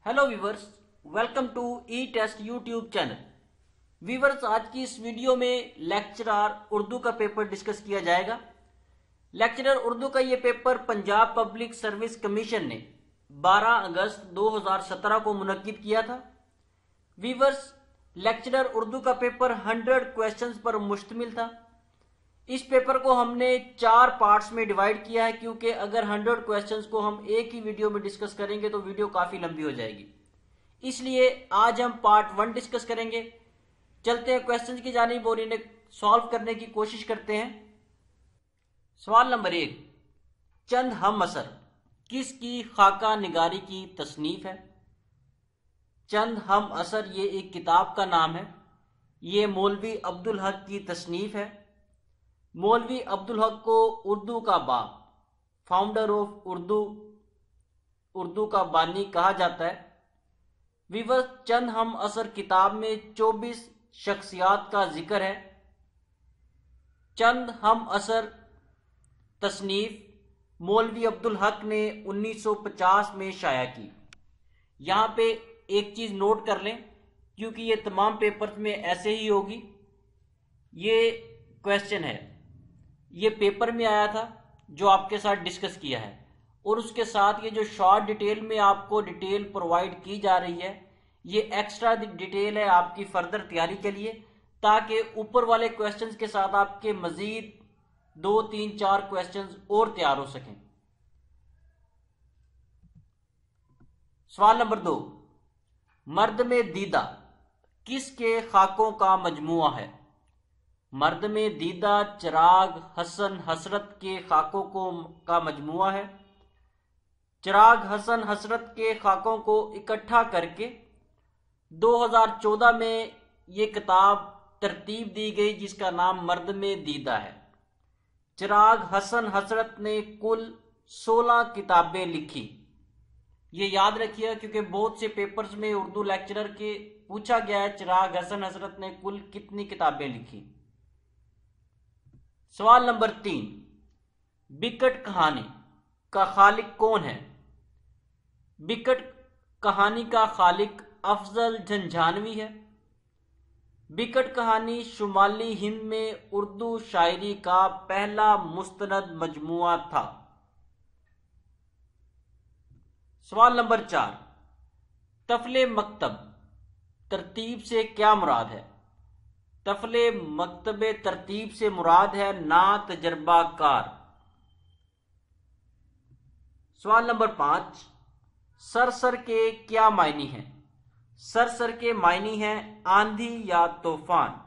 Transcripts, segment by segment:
Hello viewers, welcome to E test YouTube channel. Viewers, आज की इस वीडियो में लेक्चरर उर्दू का पेपर डिस्कस किया जाएगा। लेक्चरर उर्दू का ये paper Punjab public service commission ने 12 अगस्त 2017 को मुनक्किद किया था। व्यूवर्स, लेक्चरर उर्दू का पेपर 100 क्वेश्चंस पर मुश्तमिल था। इस पेपर को हमने 4 पार्ट्स में डिवाइड किया है, क्योंकि अगर 100 क्वेश्चंस को हम एक ही वीडियो में डिस्कस करेंगे तो वीडियो काफी लंबी हो जाएगी। इसलिए आज हम पार्ट 1 डिस्कस करेंगे। चलते हैं क्वेश्चंस की जानिब और इन्हें सॉल्व करने की कोशिश करते हैं। सवाल नंबर 1, चंद हम असर किसकी खाका निगारी की तसनीफ है? चंद हम असर ये एक किताब का नाम है। ये मौलवी अब्दुल हक की तसनीफ है। मौलवी अब्दुल हक को उर्दू का बाप, फाउंडर ऑफ उर्दू का बानी कहा जाता है। व्यूअर्स, चंद हम असर किताब में 24 शख्सियात का जिक्र है। चंद हम असर तसनीफ मौलवी अब्दुल हक ने 1950 में शाया की। यहाँ पे एक चीज नोट कर लें, क्योंकि ये तमाम पेपर्स में ऐसे ही होगी। ये क्वेश्चन है, ये पेपर में आया था जो आपके साथ डिस्कस किया है, और उसके साथ ये जो शॉर्ट डिटेल में आपको डिटेल प्रोवाइड की जा रही है, ये एक्स्ट्रा डिटेल है आपकी फर्दर तैयारी के लिए, ताकि ऊपर वाले क्वेश्चंस के साथ आपके मजीद 2, 3, 4 क्वेश्चंस और तैयार हो सकें। सवाल नंबर 2, मर्द में दीदा किसके खाकों का मजमुआ है? मर्द में दीदा चिराग हसन हसरत के खाकों का मजमुआ है। चिराग हसन हसरत के खाकों को इकट्ठा करके 2014 में ये किताब तरतीब दी गई, जिसका नाम मर्द में दीदा है। चिराग हसन हसरत ने कुल 16 किताबें लिखी। ये याद रखिए, क्योंकि बहुत से पेपर्स में उर्दू लेक्चरर के पूछा गया है चिराग हसन हसरत ने कुल कितनी किताबें लिखी। सवाल नंबर 3, बिकट कहानी का खालिक कौन है? बिकट कहानी का खालिक अफजल झंझानवी है। बिकट कहानी शुमाली हिंद में उर्दू शायरी का पहला मुस्तनद मजमुआ था। सवाल नंबर 4, तफले मकतब तरतीब से क्या मुराद है? तफले मकतबे तरतीब से मुराद है ना तजर्बाकार। सवाल नंबर 5, सरसर के क्या मायनी है? सरसर के मायनी है आंधी या तूफान।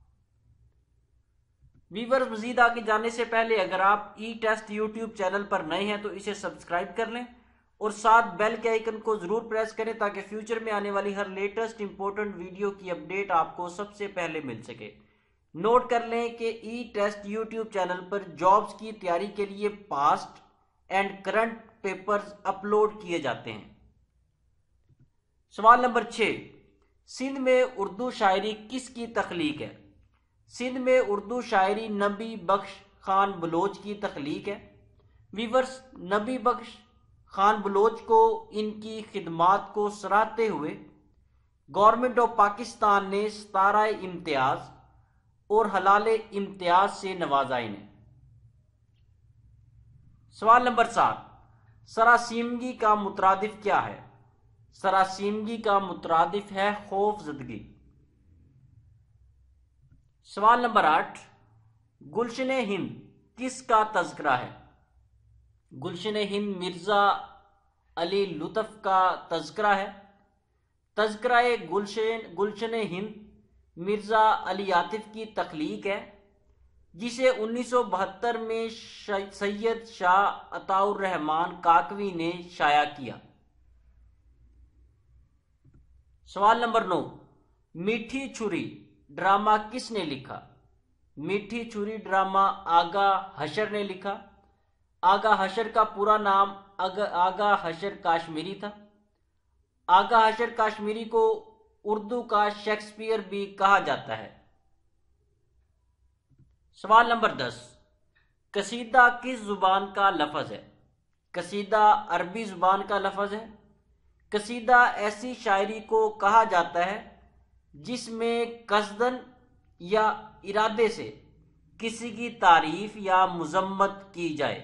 व्यूअर्स, मजीद आगे जाने से पहले अगर आप ई टेस्ट यूट्यूब चैनल पर नए हैं तो इसे सब्सक्राइब कर लें और साथ बेल के आइकन को जरूर प्रेस करें, ताकि फ्यूचर में आने वाली हर लेटेस्ट इंपॉर्टेंट वीडियो की अपडेट आपको सबसे पहले मिल सके। नोट कर लें कि ई टेस्ट यूट्यूब चैनल पर जॉब्स की तैयारी के लिए past and current papers upload किए जाते हैं। सवाल नंबर 6, सिंध में उर्दू शायरी किसकी तख्लीक है? सिंध में उर्दू शायरी नबी बख्श खान बलोच की तख्लीक है। व्यूअर्स, नबी बख्श खान बलोच को इनकी खिदमात को सराहते हुए गवर्नमेंट ऑफ पाकिस्तान ने 17 इम्तियाज और हलाले इम्तियाज से नवाजा इन्हें। सवाल नंबर 7, सरासीमगी का मुतरादिफ क्या है? सरासीमगी का मुतरादिफ है खौफजदगी। सवाल नंबर 8, गुलशन हिंद किसका तज़किरा है? गुलशन हिंद मिर्जा अली लुत्फ का तज़किरा है। तज़किरा गुलशन हिंद मिर्जा अली आतिफ की तख्लीक है, जिसे 1972 में सैयद शाह अताउर रहमान काकवी ने शाया किया। सवाल नंबर 9, मीठी छुरी ड्रामा किसने लिखा? मीठी छुरी ड्रामा आगा हशर ने लिखा। आगा हशर का पूरा नाम आगा हशर काश्मीरी था। आगा हशर काश्मीरी को उर्दू का शेक्सपियर भी कहा जाता है। सवाल नंबर 10, कसीदा किस जुबान का लफ्ज है? कसीदा अरबी जुबान का लफ्ज है। قصیدہ ایسی شاعری کو کہا جاتا ہے جس میں قصداً یا ارادے سے کسی کی تعریف یا مذمت کی جائے۔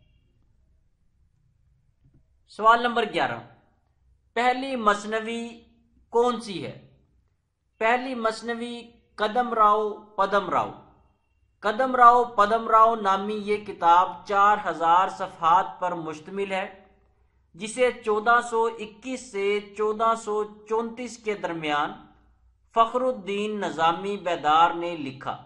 سوال نمبر 11، پہلی مثنوی کون سی ہے؟ پہلی مثنوی قدم راؤ پدم راؤ۔ قدم راؤ پدم راؤ نامی یہ کتاب 4000 صفحات پر مشتمل ہے، جسے 1421 سے 1434 کے درمیان فخر الدین نظامی بیدار نے لکھا۔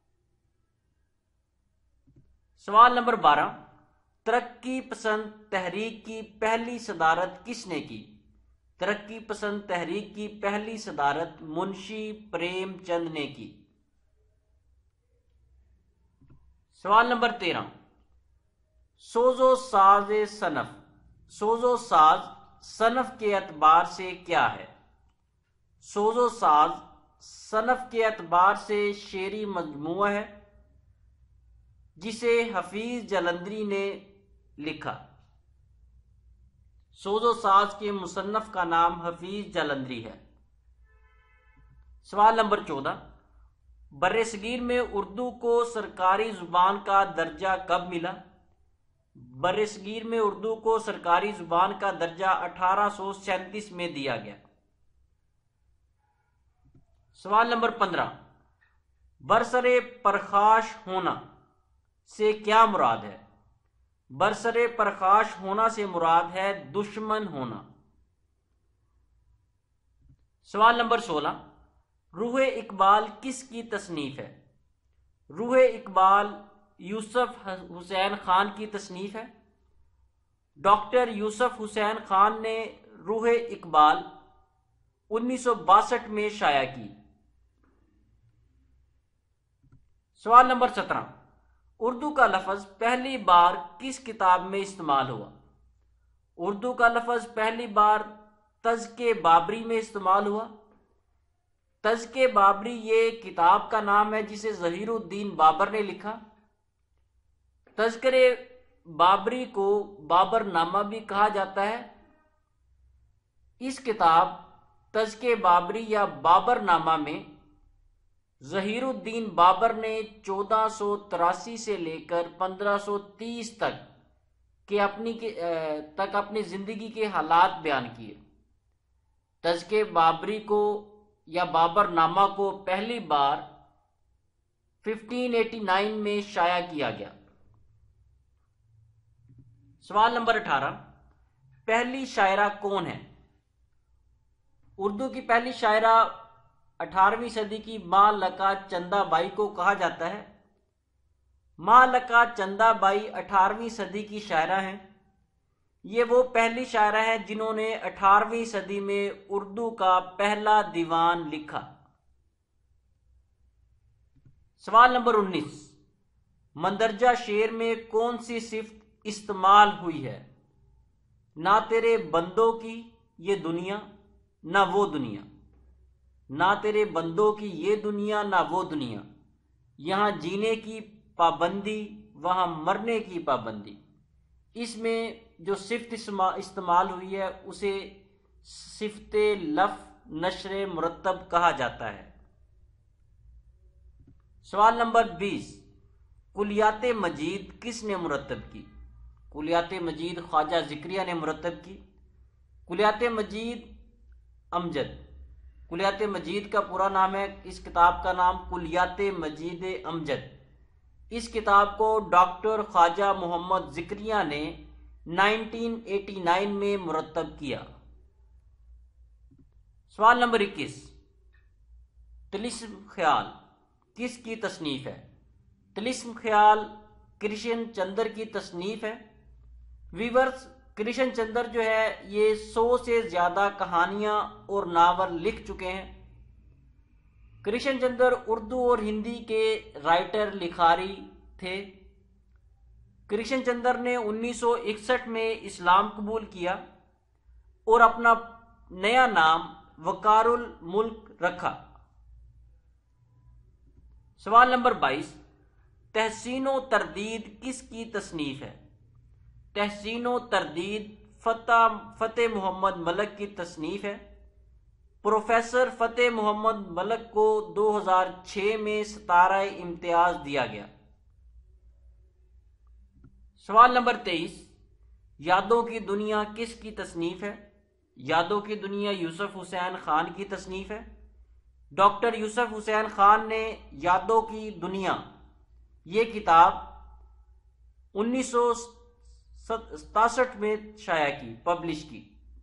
سوال نمبر 12، ترقی پسند تحریک کی پہلی صدارت کس نے کی؟ ترقی پسند تحریک کی پہلی صدارت منشی پریم چند نے کی۔ سوال نمبر 13، سوز و ساز صنف۔ سوز و ساز صنف کے اعتبار سے کیا ہے؟ سوز و ساز صنف کے اعتبار سے شعری مجموعہ ہے جسے حفیظ جلندری نے لکھا۔ سوز و ساز کے مصنف کا نام حفیظ جلندری ہے۔ سوال نمبر 14، برصغیر میں اردو کو سرکاری زبان کا درجہ کب ملا؟ برصغیر میں اردو کو سرکاری زبان کا درجہ 1837 میں دیا گیا۔ سوال نمبر 15، برسر پرخاش ہونا سے کیا مراد ہے؟ برسر پرخاش ہونا سے مراد ہے دشمن ہونا۔ سوال نمبر 16، روح اقبال کس کی تصنیف ہے؟ روح اقبال یوسف حسین خان کی تصنیف ہے۔ ڈاکٹر یوسف حسین خان نے روح اقبال 1962 میں شائع کی۔ سوال نمبر 17، اردو کا لفظ پہلی بار کس کتاب میں استعمال ہوا؟ اردو کا لفظ پہلی بار تذکرہ بابری میں استعمال ہوا۔ تذکرہ بابری یہ کتاب کا نام ہے جسے ظہیر الدین بابر نے لکھا۔ تذکرہ بابری کو بابر نامہ بھی کہا جاتا ہے۔ اس کتاب تذکرہ بابری یا بابر نامہ میں ظہیر الدین بابر نے 1483 سے لے کر 1530 تک اپنی زندگی کے حالات بیان کیے۔ تذکرہ بابری کو یا بابر نامہ کو پہلی بار 1589 میں شائع کیا گیا۔ سوال نمبر 18، پہلی شاعرہ کون ہے؟ اردو کی پہلی شاعرہ 18ویں صدی کی ماں لکا چندہ بائی کو کہا جاتا ہے۔ ماں لکا چندہ بائی 18ویں صدی کی شاعرہ ہیں۔ یہ وہ پہلی شاعرہ ہیں جنہوں نے 18ویں صدی میں اردو کا پہلا دیوان لکھا۔ سوال نمبر 19، مندرجہ شعر میں کون سی صفت استعمال ہوئی ہے؟ نہ تیرے بندوں کی یہ دنیا نہ وہ دنیا۔ نہ تیرے بندوں کی یہ دنیا نہ وہ دنیا، یہاں جینے کی پابندی وہاں مرنے کی پابندی۔ اس میں جو صفت استعمال ہوئی ہے اسے صفت لفظ نشر مرتب کہا جاتا ہے۔ سوال نمبر 20، کلیات مجید کس نے مرتب کی؟ کلیات مجید خواجہ ذکریہ نے مرتب کی۔ کلیات مجید امجد، کلیات مجید کا پورا نام ہے، اس کتاب کا نام کلیات مجید امجد۔ اس کتاب کو ڈاکٹر خواجہ محمد ذکریہ نے 1989 میں مرتب کیا۔ سوال نمبر 21، طلسم خیال کس کی تصنیف ہے؟ طلسم خیال کرشن چندر کی تصنیف ہے۔ ویورز، کرشن چندر جو ہے یہ 100 سے زیادہ کہانیاں اور ناول لکھ چکے ہیں۔ کرشن چندر اردو اور ہندی کے رائٹر لکھاری تھے۔ کرشن چندر نے 1961 میں اسلام قبول کیا اور اپنا نیا نام وقار الملک رکھا۔ سوال نمبر 22، تحسین و تردید کس کی تصنیف ہے؟ تحسین و تردید فتح محمد ملک کی تصنیف ہے۔ پروفیسر فتح محمد ملک کو 2006 میں ستارہ امتیاز دیا گیا۔ سوال نمبر 23، یادوں کی دنیا کس کی تصنیف ہے؟ یادوں کی دنیا یوسف حسین خان کی تصنیف ہے۔ ڈاکٹر یوسف حسین خان نے یادوں کی دنیا یہ کتاب 1967 میں شائع کی، پبلش کی۔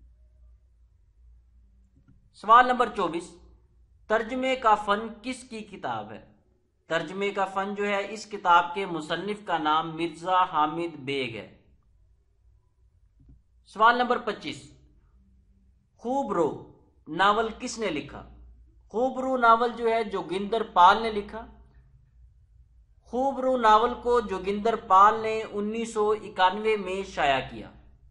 سوال نمبر 24، ترجمے کا فن کس کی کتاب ہے؟ ترجمے کا فن جو ہے اس کتاب کے مصنف کا نام مرزا حامد بیگ ہے۔ سوال نمبر 25، خوب رو ناول کس نے لکھا؟ خوب رو ناول جو ہے جوگندر پال نے لکھا۔ خوب رو ناول کو جوگندر پال نے 1991 میں شائع کیا۔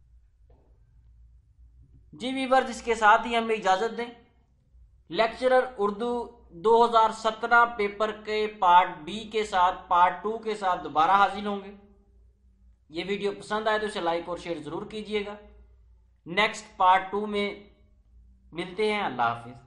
جی ویورز، اس کے ساتھ ہی ہمیں اجازت دیں۔ لیکچرر اردو 2017 پیپر کے پارٹ بی کے ساتھ پارٹ 2 کے ساتھ دوبارہ حاضر ہوں گے۔ یہ ویڈیو پسند آئے تو اسے لائک اور شیئر ضرور کیجیے گا۔ نیکسٹ پارٹ 2 میں ملتے ہیں۔ اللہ حافظ۔